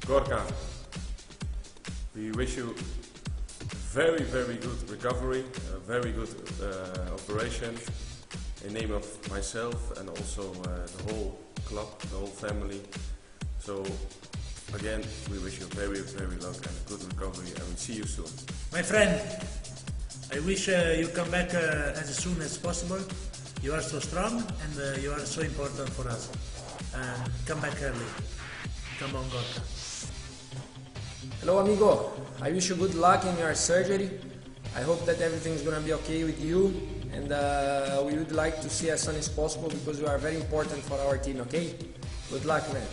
Gorka, we wish you very, very good recovery, a very good operation in name of myself and also the whole club, the whole family. So again, we wish you very, very luck and good recovery, and we'll see you soon. My friend, I wish you come back as soon as possible. You are so strong and you are so important for us. Come back early. Come on, Gorka. Hello, amigo. I wish you good luck in your surgery. I hope that everything's gonna be okay with you, and we would like to see as soon as possible because you are very important for our team, okay? Good luck, man.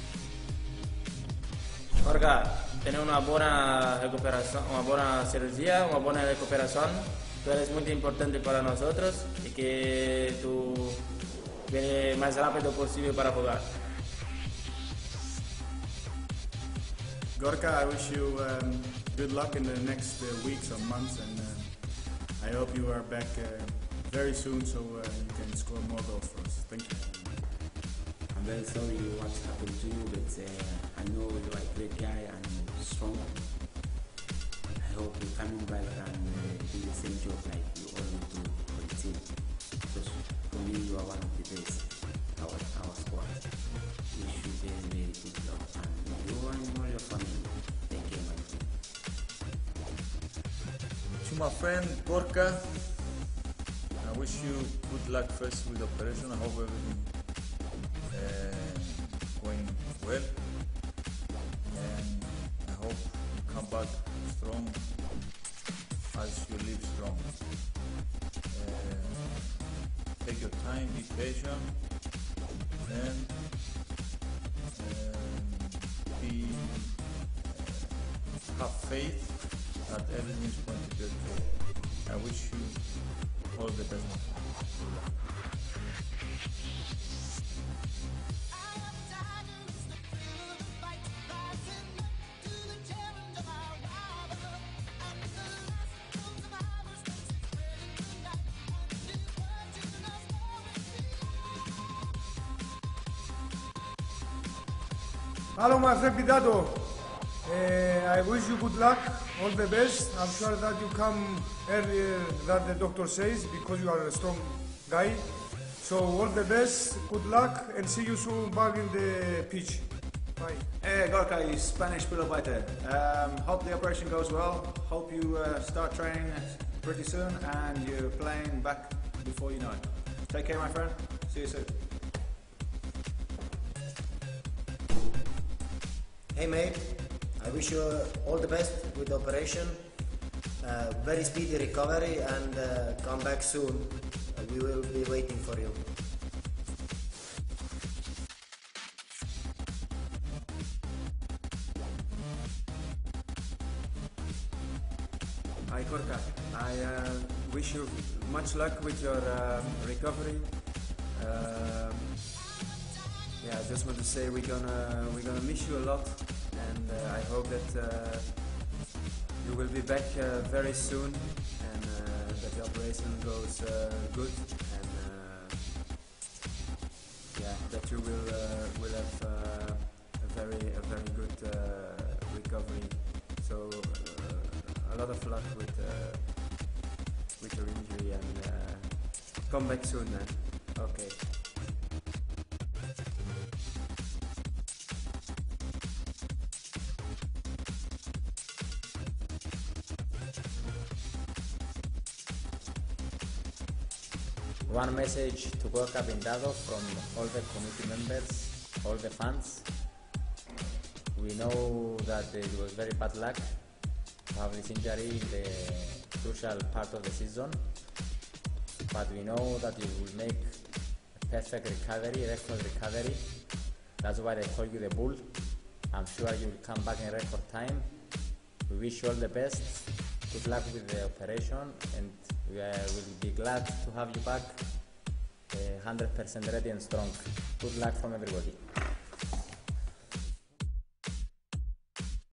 Gorka, tiene una buena recuperación, una buena cirugía, una buena recuperación. Tú eres muy importante para nosotros y que tú vienes más rápido posible para jugar. Gorka, I wish you good luck in the next weeks or months, and I hope you are back very soon so you can score more goals for us. Thank you. I'm very sorry what happened to you, but I know you are a great guy and strong. I hope you're coming back and do the same job like you always do for the team. Because for me, you are one of the best, our squad. Wish you very, very good luck, and you and all your family, take care, my friend. To my friend Gorka, I wish you good luck first with the operation. I hope everything going well, and I hope you come back strong as you live strong. Take your time, be patient, and have faith that everything is going to be okay. I wish you all the best. Hello, my friend Pidato. I wish you good luck, all the best. I'm sure that you come earlier than the doctor says because you are a strong guy. So all the best, good luck, and see you soon back in the pitch. Bye. Hey Gorka, you Spanish pilobiter. Hope the operation goes well. Hope you start training pretty soon and you're playing back before you know it. Take care, my friend. See you soon. Hey mate, I wish you all the best with the operation, very speedy recovery, and come back soon. We will be waiting for you. Hi Gorka, I wish you much luck with your recovery. Yeah, I just want to say we're gonna miss you a lot, and I hope that you will be back very soon, and that the operation goes good, and yeah, that you will have a very good recovery. So a lot of luck with your injury, and come back soon, man. Okay. One message to Gorka Pintado from all the committee members, all the fans. We know that it was very bad luck to have this injury in the crucial part of the season, but we know that you will make a perfect recovery, record recovery. That's why they call you the Bull. I'm sure you will come back in record time. We wish you all the best. Good luck with the operation, and we will be glad to have you back 100% ready and strong. Good luck from everybody.